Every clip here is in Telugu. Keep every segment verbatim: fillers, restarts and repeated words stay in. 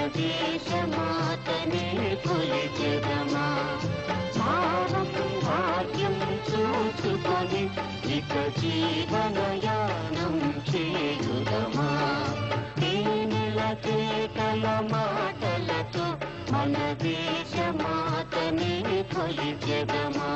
దేశమాతనే కొలిచెదమా. భావం భాగ్యం చూసుకొని ఇక జీవనయానం చేయుదమా. తేనెల కేకల మాటలతో మన దేశమాతనే కొలిచెదమా.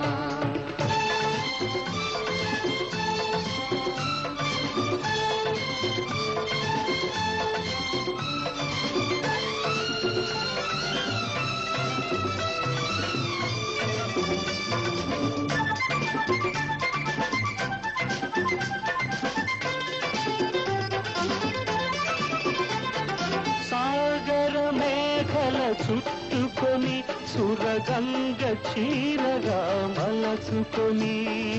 చుట్టుకొని సురగంగ చీరగా మలచుకొని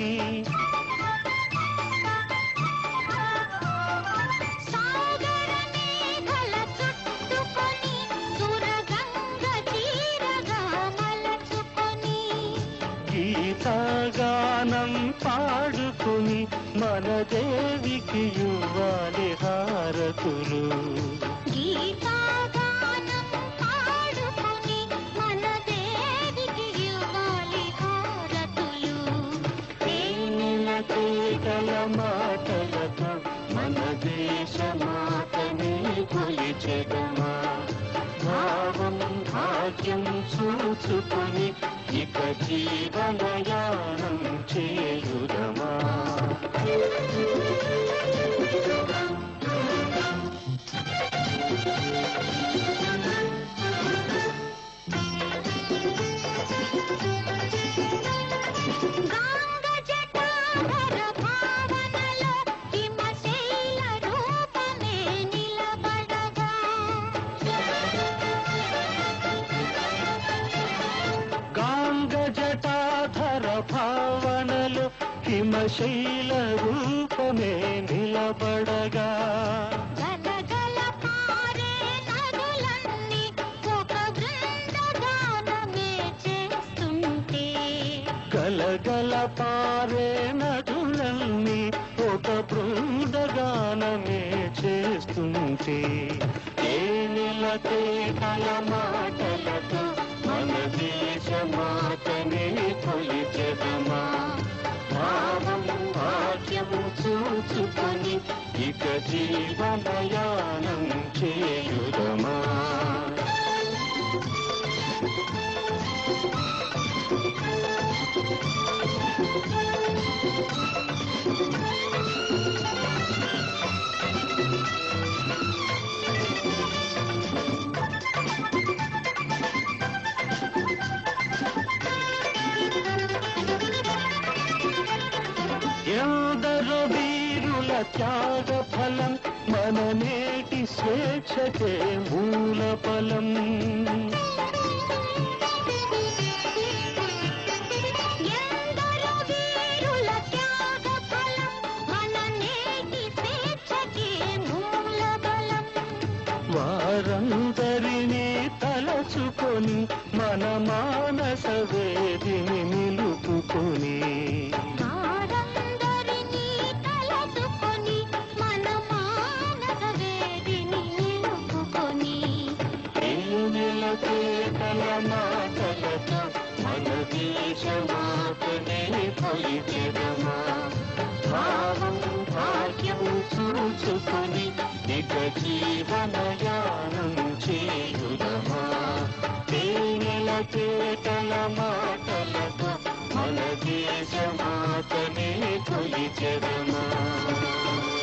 గీతగానం పాడుకుని మన దేవికి ఇవ్వాలి హారతులు. కేకల మాటలతో మన దేశమాతనే కొలిచెదమా. భావం భాగ్యం చూసుకొని ఇక జీవనయానం చేయుదమా. భావనలో హిమశైల రూపమే నిలబడగా గలగల పారే నదులన్నీ ఒక బృందగానమే చేస్తుంటే గలగల పారే నదులన్నీ ఒక బృందగానమే చేస్తుంటే తేనెల కేకల మాటలతో మన దేశమాతనే కొలిచెదమా. భావం భాగ్యం చూసుకొని ఇక జీవనయానం చేయుదమా. ఎందరో వీరుల త్యాగ ఫలం మన నేటి స్వేచ్ఛకే మూల ఫలం. ఎందరో వీరుల త్యాగ ఫలం మన నేటి స్వేచ్ఛకే మూల బలం. వారందరినీ తలచుకొని మన మానస వేదిని నిలుపుకొని కేకల మాటలతో మన దేశమాతనే కొలిచెదమా. భావం భాగ్యం చూసుకొని ఇక జీవనయానం చేయుదమా. తేనెల కేకల మాటలతో మన దేశమాతనే కొలిచెదమా.